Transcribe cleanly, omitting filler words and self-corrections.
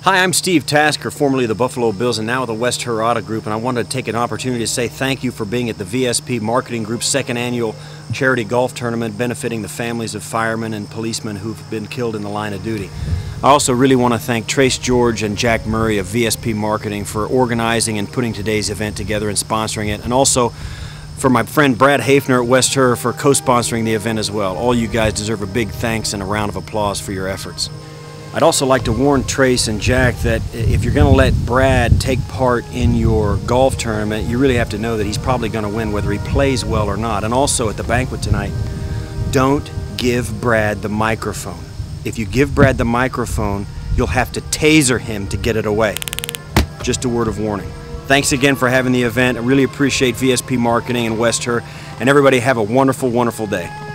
Hi, I'm Steve Tasker, formerly of the Buffalo Bills and now with the West Herada Group, and I wanted to take an opportunity to say thank you for being at the VSP Marketing Group's second annual charity golf tournament benefiting the families of firemen and policemen who've been killed in the line of duty. I also really want to thank Trace George and Jack Murray of VSP Marketing for organizing and putting today's event together and sponsoring it, and also for my friend Brad Hafner at West Her for co-sponsoring the event as well. All you guys deserve a big thanks and a round of applause for your efforts. I'd also like to warn Trace and Jack that if you're going to let Brad take part in your golf tournament, you really have to know that he's probably going to win whether he plays well or not. And also at the banquet tonight, don't give Brad the microphone. If you give Brad the microphone, you'll have to taser him to get it away. Just a word of warning. Thanks again for having the event. I really appreciate VSP Marketing and West Her, and everybody have a wonderful, wonderful day.